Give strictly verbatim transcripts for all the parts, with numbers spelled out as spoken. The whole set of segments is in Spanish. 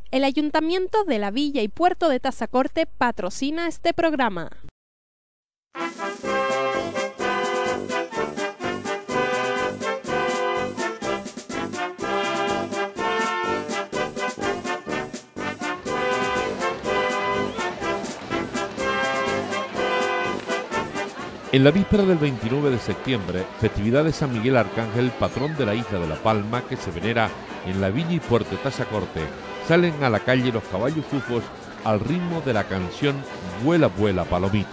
El Ayuntamiento de la Villa y Puerto de Tazacorte patrocina este programa. En la víspera del veintinueve de septiembre, festividad de San Miguel Arcángel, patrón de la isla de La Palma, que se venera en la Villa y Puerto de Tazacorte, salen a la calle los caballos fufos al ritmo de la canción Vuela, vuela, palomita.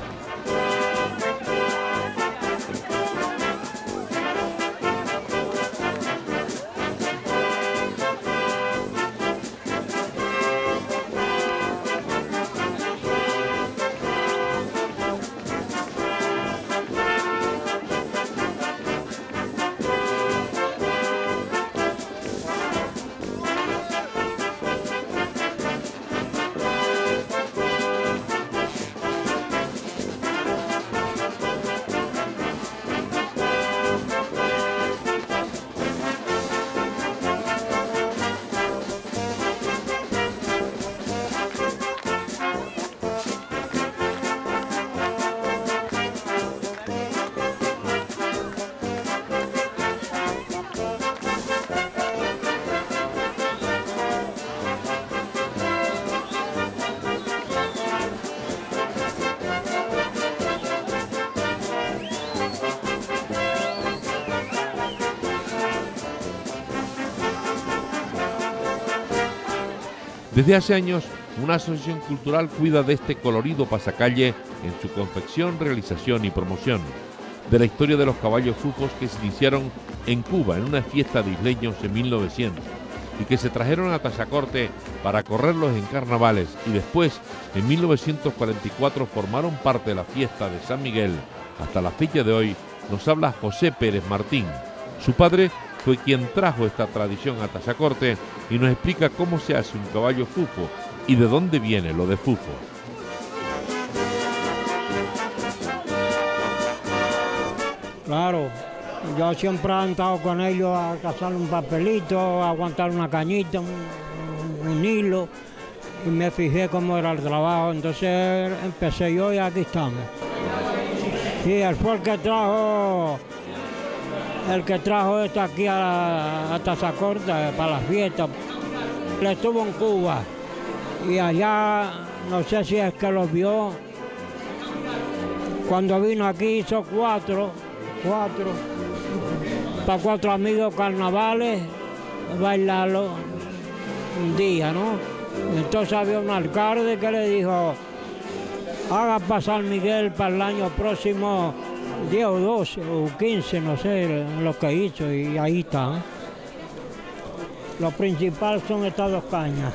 Desde hace años, una asociación cultural cuida de este colorido pasacalle en su confección, realización y promoción. De la historia de los caballos fufos que se iniciaron en Cuba en una fiesta de isleños en mil novecientos y que se trajeron a Tazacorte para correrlos en carnavales y después, en mil novecientos cuarenta y cuatro, formaron parte de la fiesta de San Miguel. Hasta la fecha de hoy nos habla José Pérez Martín. Su padre fue quien trajo esta tradición a Tazacorte y nos explica cómo se hace un caballo fufo y de dónde viene lo de fufo. Claro, yo siempre he andado con ellos a cazar un papelito, a aguantar una cañita, un, un hilo, y me fijé cómo era el trabajo, entonces empecé yo y aquí estamos. Sí, él fue el que trajo... El que trajo esto aquí a, a Tazacorte para las fiestas. Él estuvo en Cuba y allá, no sé si es que lo vio, cuando vino aquí hizo cuatro, cuatro, para cuatro amigos carnavales, bailarlo un día, ¿no? Entonces había un alcalde que le dijo, haga para San Miguel para el año próximo diez o doce o quince, no sé lo que hizo, y ahí está. Lo principal son estas dos cañas.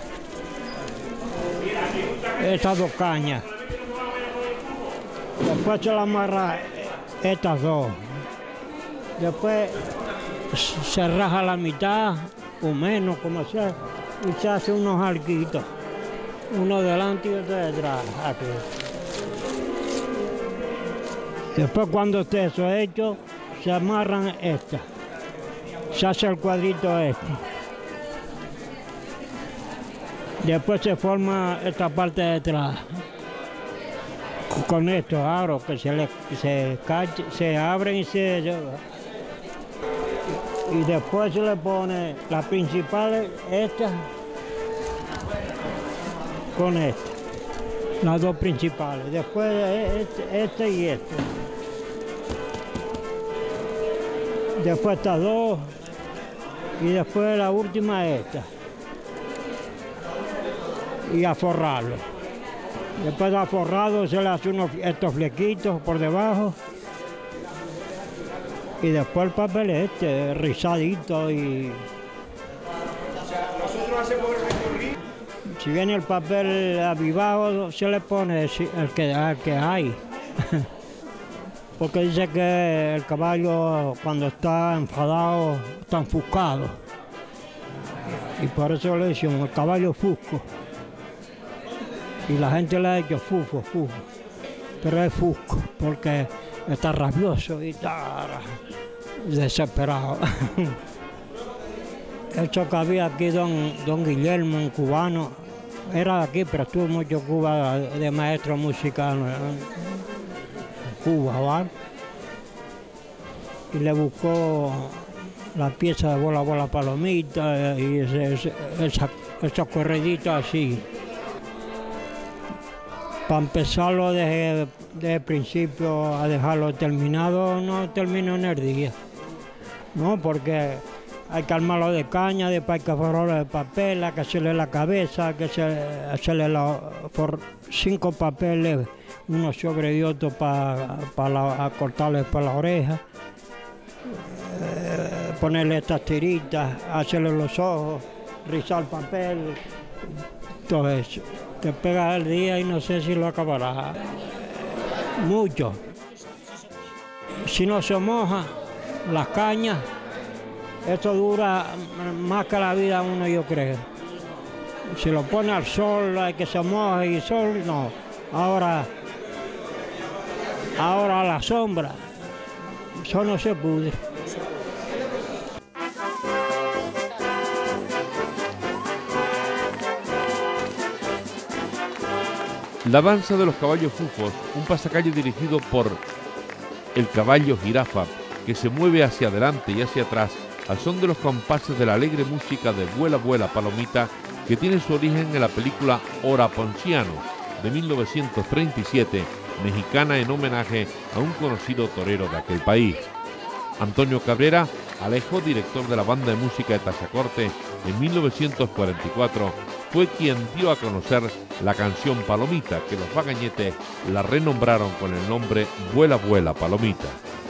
Estas dos cañas. Después se le amarra estas dos. Después se raja la mitad o menos, como sea, y se hace unos arquitos. Uno delante y otro detrás. Aquí. Después, cuando esté eso hecho, se amarran estas. Se hace el cuadrito este. Después se forma esta parte de atrás. Con estos aros que se, le, se, cache, se abren y se... Y después se le pone la principal, esta, con esta. Las dos principales. Después este, este y este. Después estas dos, y después la última esta. Y a forrarlo. Después de aforrado se le hace unos, estos flequitos por debajo. Y después el papel este, rizadito y... Nosotros hacemos el... Si viene el papel avivado, se le pone el que, el que hay. Porque dice que el caballo cuando está enfadado está enfuscado. Y por eso le decimos el caballo fusco. Y la gente le ha dicho fufo, fufo. Pero es fusco, porque está rabioso y está desesperado. Eso que había aquí don, don Guillermo, un cubano, era de aquí, pero estuvo mucho en Cuba de maestro musical en Cuba, ¿vale? Y le buscó la pieza de Bola Bola Palomita y ese, ese, esa, esos correditos así. Para empezarlo desde, desde el principio a dejarlo terminado, no termino en el día, ¿no? Porque hay que armarlo de caña, después hay que forrarlo de papel, hay que hacerle la cabeza, hay que hacerle la, por cinco papeles, uno sobre otro para pa cortarle para la oreja, eh, ponerle estas tiritas, hacerle los ojos, rizar el papel, todo eso. Te pega el día y no sé si lo acabará. Mucho. Si no se moja las cañas, esto dura más que la vida uno, yo creo. Si lo pone al sol, hay que se moje y sol, no. Ahora, ahora a la sombra, eso no se pudre. La danza de los caballos fufos, un pasacalle dirigido por el caballo jirafa, que se mueve hacia adelante y hacia atrás al son de los compases de la alegre música de Vuela Vuela Palomita, que tiene su origen en la película Hora Ponciano, de mil novecientos treinta y siete, mexicana en homenaje a un conocido torero de aquel país. Antonio Cabrera Alejo, director de la banda de música de Tazacorte en mil novecientos cuarenta y cuatro, fue quien dio a conocer la canción Palomita, que los Bagañetes la renombraron con el nombre Vuela Vuela Palomita.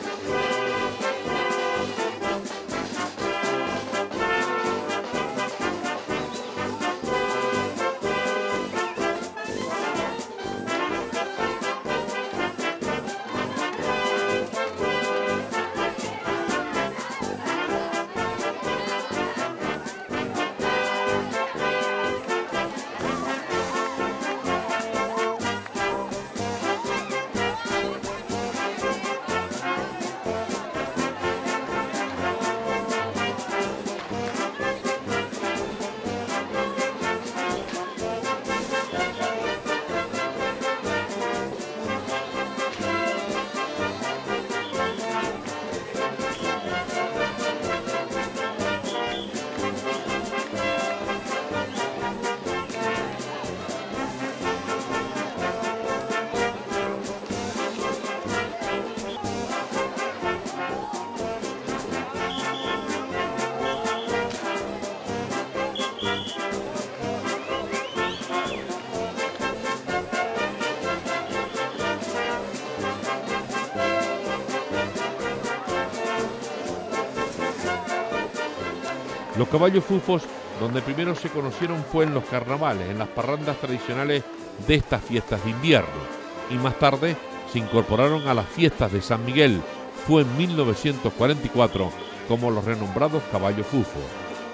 Los caballos fufos, donde primero se conocieron, fue en los carnavales, en las parrandas tradicionales de estas fiestas de invierno, y más tarde se incorporaron a las fiestas de San Miguel. Fue en mil novecientos cuarenta y cuatro como los renombrados caballos fufos.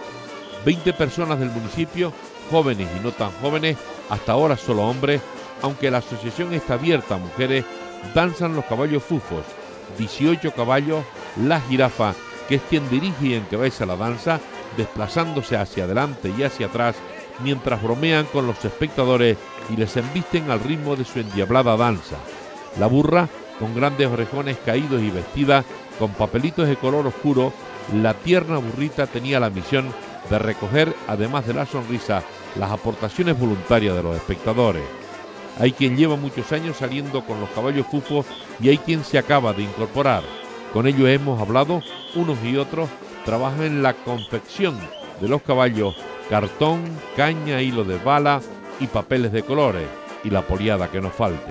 Veinte personas del municipio, jóvenes y no tan jóvenes, hasta ahora solo hombres, aunque la asociación está abierta a mujeres, danzan los caballos fufos. dieciocho caballos, la jirafa, que es quien dirige y encabeza la danza, desplazándose hacia adelante y hacia atrás, mientras bromean con los espectadores y les embisten al ritmo de su endiablada danza. La burra, con grandes orejones caídos y vestida con papelitos de color oscuro, la tierna burrita tenía la misión de recoger, además de la sonrisa, las aportaciones voluntarias de los espectadores. Hay quien lleva muchos años saliendo con los caballos fufos y hay quien se acaba de incorporar. Con ellos hemos hablado, unos y otros trabajan en la confección de los caballos, cartón, caña, hilo de bala y papeles de colores, y la poliada que nos falte.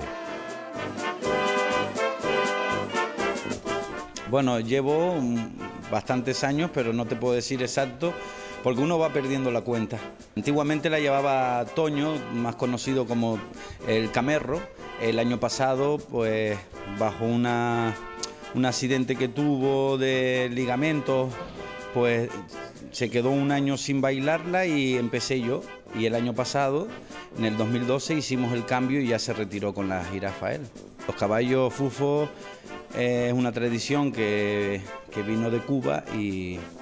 Bueno, llevo bastantes años, pero no te puedo decir exacto, porque uno va perdiendo la cuenta. Antiguamente la llevaba Toño, más conocido como el Camerro. El año pasado, pues bajo una, un accidente que tuvo de ligamentos, pues se quedó un año sin bailarla y empecé yo. Y el año pasado, en el dos mil doce, hicimos el cambio y ya se retiró con la jirafa él. Los caballos fufos es una tradición que, que vino de Cuba y,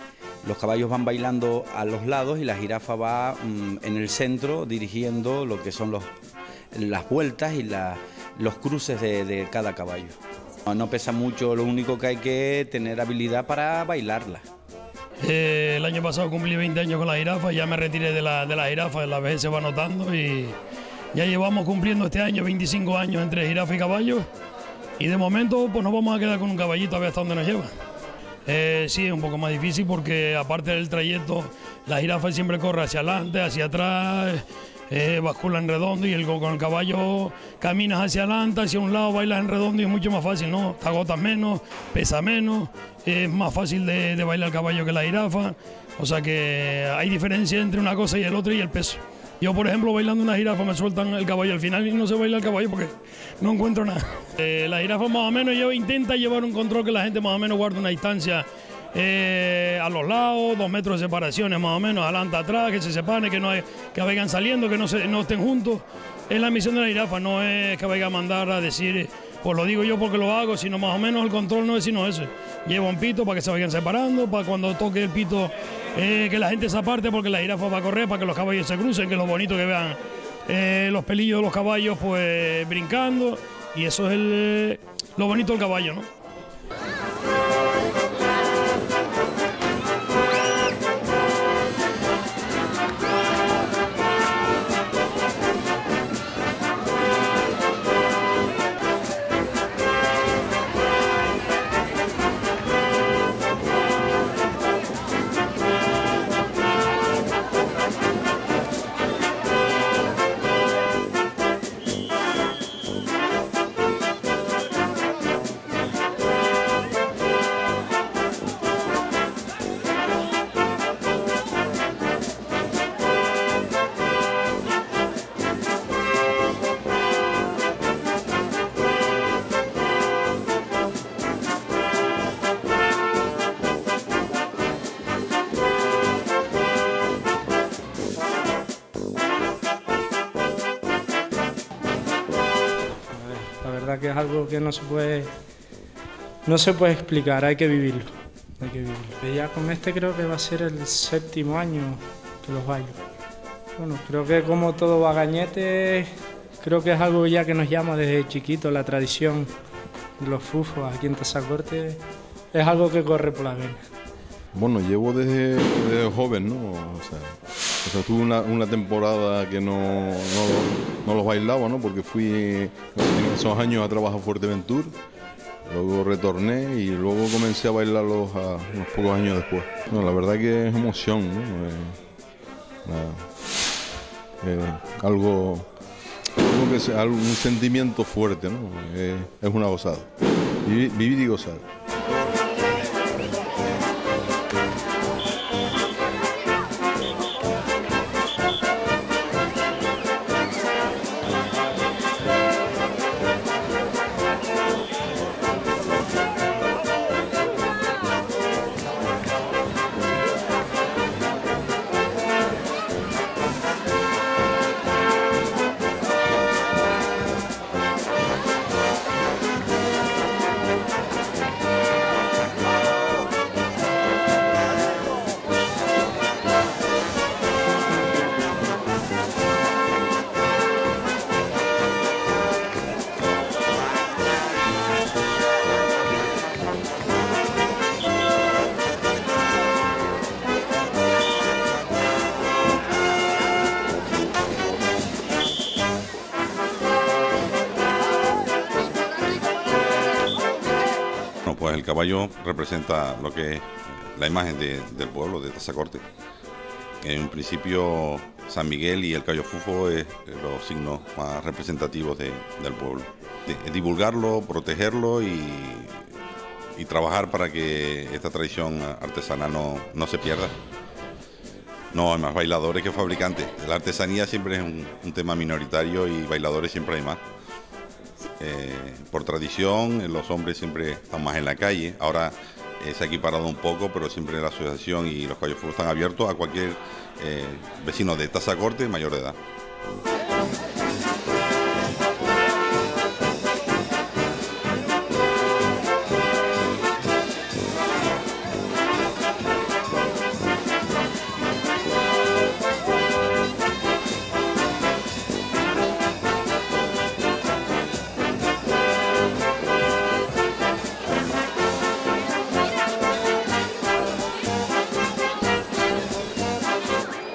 Los caballos van bailando a los lados y la jirafa va mmm, en el centro dirigiendo lo que son los, las vueltas y la, los cruces de, de cada caballo. No, no pesa mucho, lo único que hay que tener habilidad para bailarla. Eh, el año pasado cumplí veinte años con la jirafa, ya me retiré de la, de la jirafa, la vejez se va notando y ya llevamos cumpliendo este año veinticinco años entre jirafa y caballo y de momento pues nos vamos a quedar con un caballito a ver hasta dónde nos lleva. Eh, sí, es un poco más difícil porque aparte del trayecto, la jirafa siempre corre hacia adelante, hacia atrás, eh, bascula en redondo y el, con el caballo caminas hacia adelante, hacia un lado, bailas en redondo y es mucho más fácil, ¿no? Te agotas menos, pesa menos, es más fácil de, de bailar el caballo que la jirafa, o sea que hay diferencia entre una cosa y el otro y el peso. Yo, por ejemplo, bailando una jirafa me sueltan el caballo al final y no se baila el caballo porque no encuentro nada. Eh, la jirafa más o menos yo intenta llevar un control que la gente más o menos guarde una distancia eh, a los lados, dos metros de separaciones más o menos, adelante, atrás, que se separen, que no hay, que vayan saliendo, que no, se, no estén juntos. Es la misión de la jirafa, no es que vaya a mandar a decir, pues lo digo yo porque lo hago, sino más o menos el control no es sino ese. Lleva un pito para que se vayan separando, para cuando toque el pito eh, que la gente se aparte porque la jirafa va a correr, para que los caballos se crucen, que es lo bonito que vean eh, los pelillos de los caballos pues brincando y eso es el, eh, lo bonito del caballo, ¿no? Que es algo que no se puede no se puede explicar, hay que vivirlo, hay que vivirlo. Y ya con este creo que va a ser el séptimo año que los bailo. Bueno, creo que como todo bagañete, creo que es algo ya que nos llama desde chiquito, la tradición de los fufos aquí en Tazacorte, es algo que corre por la vena. Bueno, llevo desde, desde joven, ¿no? O sea, o sea tuve una, una temporada que no, no, no los bailaba, ¿no? Porque fui en esos años a trabajar a Fuerteventura, luego retorné y luego comencé a bailarlos a unos pocos años después. No, la verdad que es emoción, ¿no? Eh, nada, eh, algo, algo que sea, un sentimiento fuerte, ¿no? Eh, es una gozada. Vivir, vivir y gozar. Pues el caballo representa lo que es la imagen de, del pueblo de Tazacorte. En un principio San Miguel y el caballo fufo es los signos más representativos de, del pueblo. De, divulgarlo, protegerlo y, y trabajar para que esta tradición artesanal no, no se pierda. No hay más bailadores que fabricantes. La artesanía siempre es un, un tema minoritario y bailadores siempre hay más. Eh, por tradición, los hombres siempre están más en la calle. Ahora eh, se ha equiparado un poco, pero siempre la asociación y los caballos fufos están abiertos a cualquier eh, vecino de Tazacorte mayor de edad.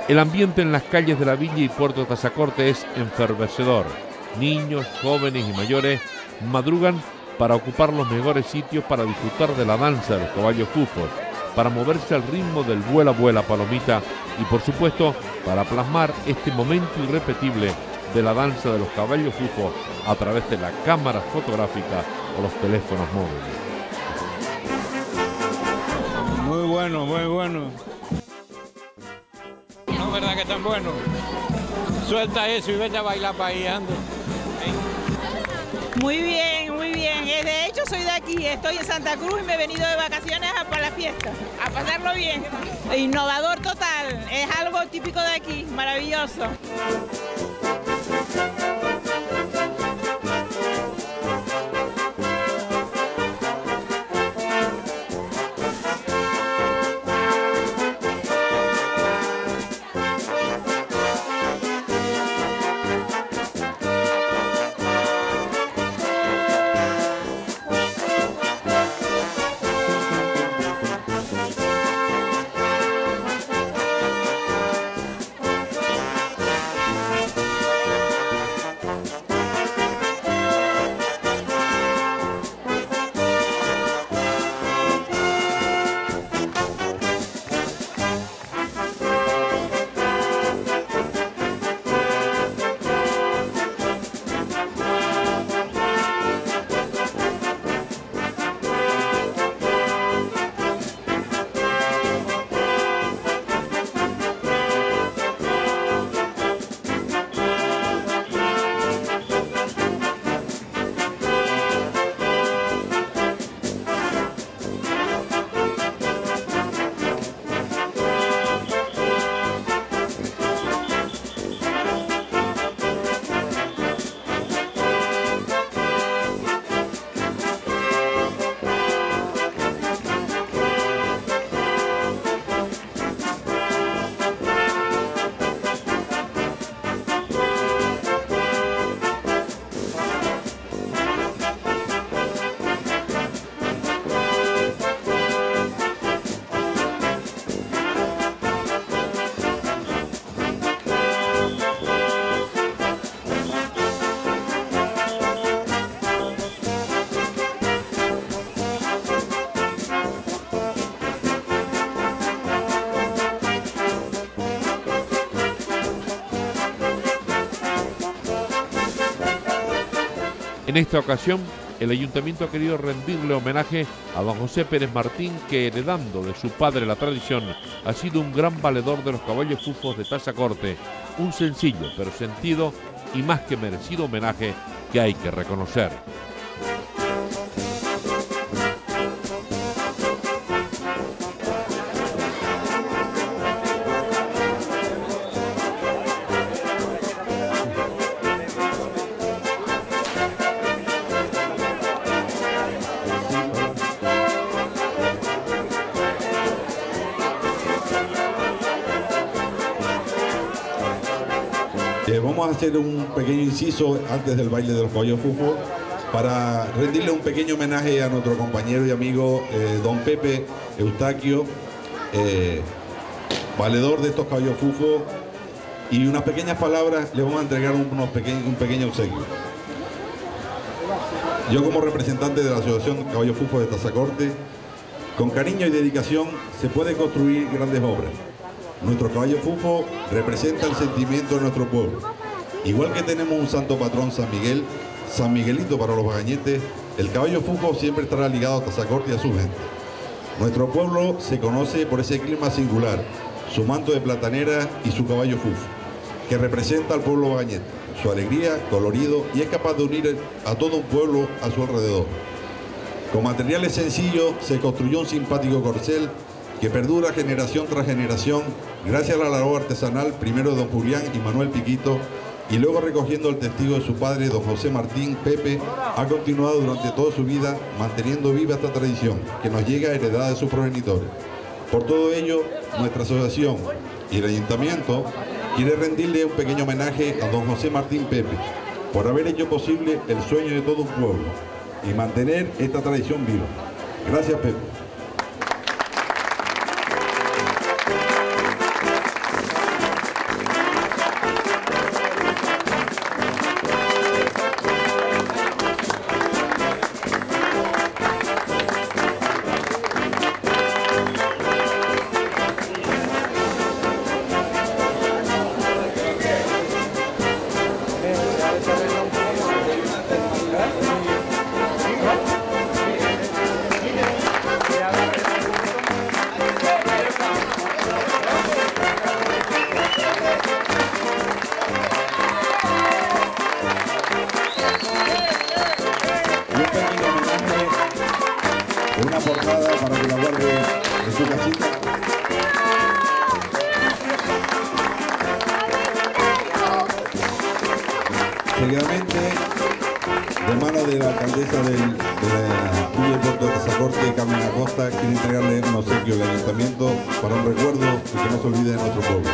El ambiente en las calles de la villa y Puerto Tazacorte es enfervecedor. Niños, jóvenes y mayores madrugan para ocupar los mejores sitios para disfrutar de la danza de los caballos fufos, para moverse al ritmo del vuela vuela palomita y por supuesto para plasmar este momento irrepetible de la danza de los caballos fufos a través de la cámara fotográfica o los teléfonos móviles. Muy bueno, muy bueno. No, verdad que tan bueno. Suelta eso y vete a bailar para ahí, ando. Muy bien, muy bien. De hecho, soy de aquí, estoy en Santa Cruz y me he venido de vacaciones a para la fiesta, a pasarlo bien. Innovador total, es algo típico de aquí, maravilloso. En esta ocasión, el ayuntamiento ha querido rendirle homenaje a don José Pérez Martín, que heredando de su padre la tradición, ha sido un gran valedor de los caballos fufos de Tazacorte, un sencillo pero sentido y más que merecido homenaje que hay que reconocer. Vamos a hacer un pequeño inciso antes del baile de los caballos fufos para rendirle un pequeño homenaje a nuestro compañero y amigo eh, don Pepe Eustaquio, eh, valedor de estos caballos fufos, y unas pequeñas palabras le vamos a entregar unos pequeños, un pequeño obsequio. Yo, como representante de la Asociación Caballos Fufos de Tazacorte, con cariño y dedicación se pueden construir grandes obras. Nuestro caballo fufo representa el sentimiento de nuestro pueblo. Igual que tenemos un santo patrón, San Miguel, San Miguelito para los bagañetes, el caballo fufo siempre estará ligado a Tazacorte y a su gente. Nuestro pueblo se conoce por ese clima singular, su manto de platanera y su caballo fufo, que representa al pueblo bagañete, su alegría, colorido, y es capaz de unir a todo un pueblo a su alrededor. Con materiales sencillos se construyó un simpático corcel que perdura generación tras generación gracias a la labor artesanal primero de don Julián y Manuel Piquito, y luego, recogiendo el testigo de su padre, don José Martín Pepe, ha continuado durante toda su vida manteniendo viva esta tradición que nos llega heredada de sus progenitores. Por todo ello, nuestra asociación y el ayuntamiento quiere rendirle un pequeño homenaje a don José Martín Pepe por haber hecho posible el sueño de todo un pueblo y mantener esta tradición viva. Gracias, Pepe. entrada para que la guarde en su casita. Seguidamente, de mano de la alcaldesa del, de la Villa y Puerto de Tazacorte, Carmen Acosta, quiere entregarle un obsequio al ayuntamiento para un recuerdo y que no se olvide de nuestro pueblo.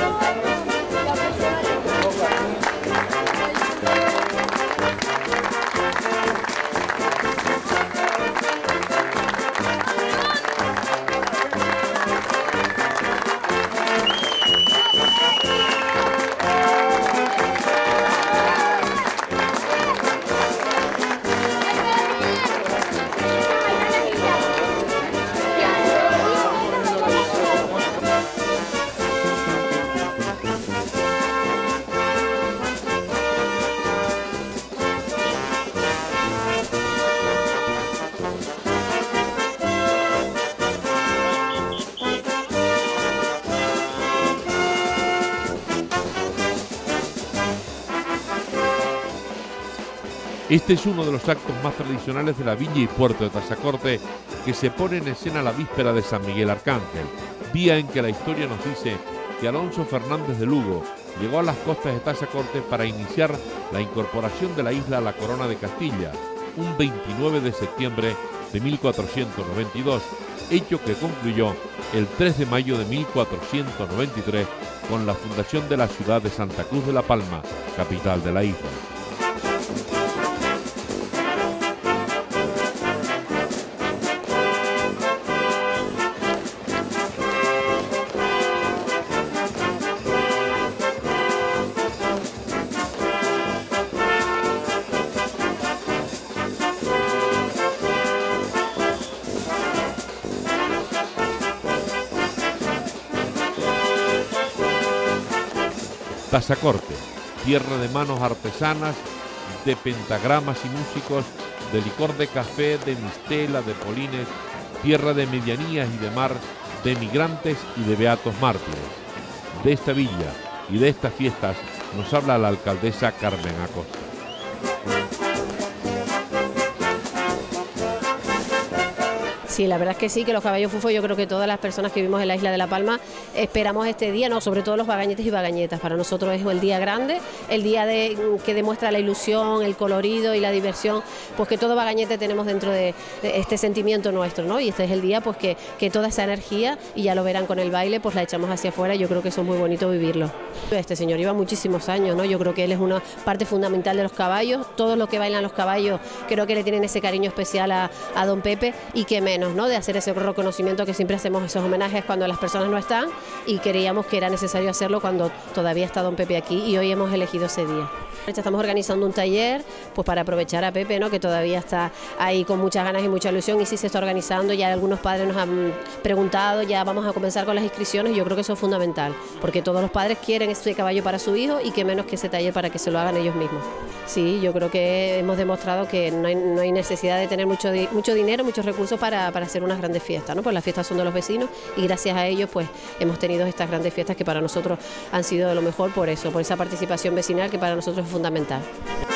Este es uno de los actos más tradicionales de la Villa y Puerto de Tazacorte, que se pone en escena la víspera de San Miguel Arcángel, día en que la historia nos dice que Alonso Fernández de Lugo llegó a las costas de Tazacorte para iniciar la incorporación de la isla a la corona de Castilla, un veintinueve de septiembre de mil cuatrocientos noventa y dos, hecho que concluyó el tres de mayo de mil cuatrocientos noventa y tres con la fundación de la ciudad de Santa Cruz de la Palma, capital de la isla. Tazacorte, tierra de manos artesanas, de pentagramas y músicos, de licor de café, de mistela, de polines, tierra de medianías y de mar, de migrantes y de beatos mártires. De esta villa y de estas fiestas nos habla la alcaldesa Carmen Acosta. Sí, la verdad es que sí, que los caballos fufos, yo creo que todas las personas que vivimos en la isla de La Palma esperamos este día, no, sobre todo los bagañetes y bagañetas. Para nosotros es el día grande, el día de, que demuestra la ilusión, el colorido y la diversión, pues que todo bagañete tenemos dentro de, de este sentimiento nuestro, ¿no? Y este es el día pues que, que toda esa energía, y ya lo verán con el baile, pues la echamos hacia afuera. Yo creo que eso es muy bonito vivirlo. Este señor lleva muchísimos años, ¿no? Yo creo que él es una parte fundamental de los caballos. Todos los que bailan los caballos creo que le tienen ese cariño especial a, a don Pepe, y que menos, ¿no?, de hacer ese reconocimiento, que siempre hacemos esos homenajes cuando las personas no están, y creíamos que era necesario hacerlo cuando todavía está don Pepe aquí, y hoy hemos elegido ese día. Estamos organizando un taller pues para aprovechar a Pepe, ¿no?, que todavía está ahí con muchas ganas y mucha ilusión, y sí se está organizando. Ya algunos padres nos han preguntado, ya vamos a comenzar con las inscripciones, y yo creo que eso es fundamental, porque todos los padres quieren este caballo para su hijo, y que menos que ese taller para que se lo hagan ellos mismos. Sí, yo creo que hemos demostrado que no hay, no hay necesidad de tener mucho, mucho dinero, muchos recursos para, para hacer unas grandes fiestas, ¿no? Pues las fiestas son de los vecinos, y gracias a ellos pues hemos tenido estas grandes fiestas que para nosotros han sido de lo mejor, por eso, por esa participación vecinal que para nosotros es fundamental.